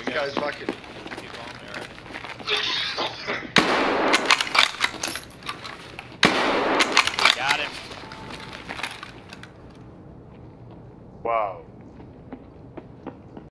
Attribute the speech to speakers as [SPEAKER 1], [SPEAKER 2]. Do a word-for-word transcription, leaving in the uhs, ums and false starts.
[SPEAKER 1] This guy's fucking.
[SPEAKER 2] People on there. Got him.
[SPEAKER 1] Wow.